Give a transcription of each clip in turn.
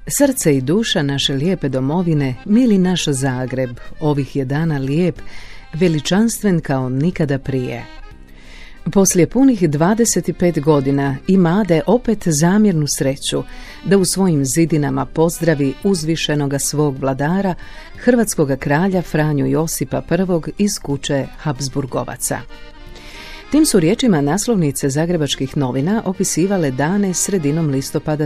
Srce i duša naše lijepe domovine, mili naš Zagreb, ovih je dana lijep, veličanstven kao nikada prije. Poslije punih 25 godina imade opet zamjernu sreću da u svojim zidinama pozdravi uzvišenoga svog vladara, hrvatskoga kralja Franju Josipa I iz kuće Habsburgovaca. Tim su riječima naslovnice zagrebačkih novina opisivale dane sredinom listopada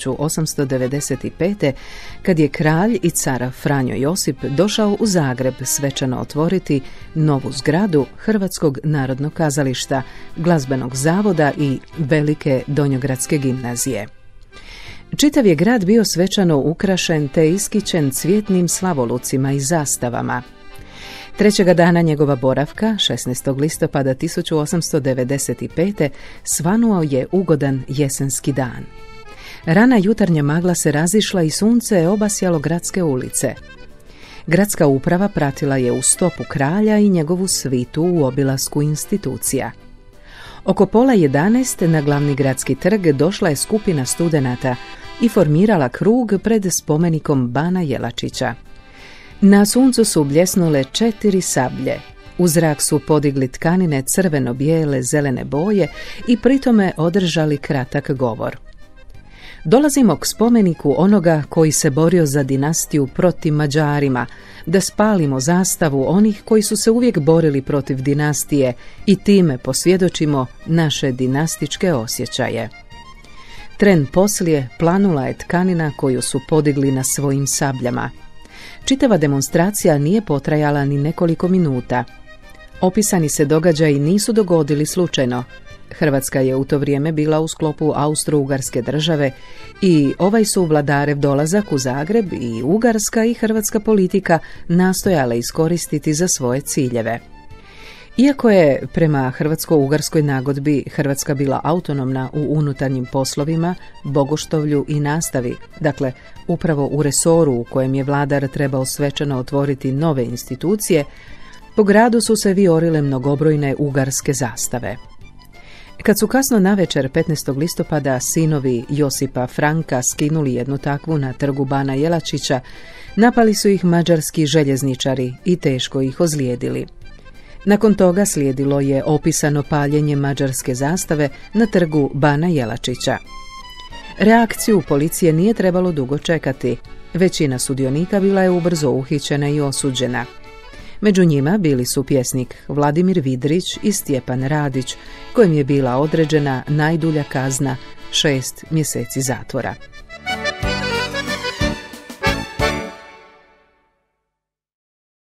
1895. kad je kralj i car Franjo Josip došao u Zagreb svečano otvoriti novu zgradu Hrvatskog narodnog kazališta, glazbenog zavoda i velike Donjogradske gimnazije. Čitav je grad bio svečano ukrašen te iskićen cvjetnim slavolucima i zastavama. Trećega dana njegova boravka, 16. listopada 1895. svanuo je ugodan jesenski dan. Rana jutarnja magla se razišla i sunce je obasjalo gradske ulice. Gradska uprava pratila je u stopu kralja i njegovu svitu u obilasku institucija. Oko 10:30 na glavni gradski trg došla je skupina studenata i formirala krug pred spomenikom Bana Jelačića. Na suncu su bljesnule 4 sablje. U zrak su podigli tkanine crveno-bijele zelene boje i pritome održali kratak govor. Dolazimo k spomeniku onoga koji se borio za dinastiju protiv Mađarima, da spalimo zastavu onih koji su se uvijek borili protiv dinastije i time posvjedočimo naše dinastičke osjećaje. Tren poslije planula je tkanina koju su podigli na svojim sabljama. Čitava demonstracija nije potrajala ni nekoliko minuta. Opisani se događaji nisu dogodili slučajno. Hrvatska je u to vrijeme bila u sklopu Austro-Ugarske države i ovaj su vladarev dolazak u Zagreb i ugarska i hrvatska politika nastojale iskoristiti za svoje ciljeve. Iako je prema hrvatsko-ugarskoj nagodbi Hrvatska bila autonomna u unutarnjim poslovima, bogoštovlju i nastavi, dakle upravo u resoru u kojem je vladar trebao svečano otvoriti nove institucije, po gradu su se vijorile mnogobrojne ugarske zastave. Kad su kasno navečer 15. listopada sinovi Josipa Franka skinuli jednu takvu na trgu Bana Jelačića, napali su ih mađarski željezničari i teško ih ozlijedili. Nakon toga slijedilo je opisano paljenje mađarske zastave na trgu Bana Jelačića. Reakciju policije nije trebalo dugo čekati. Većina sudionika bila je ubrzo uhićena i osuđena. Među njima bili su pjesnik Vladimir Vidrić i Stjepan Radić, kojem je bila određena najdulja kazna 6 mjeseci zatvora.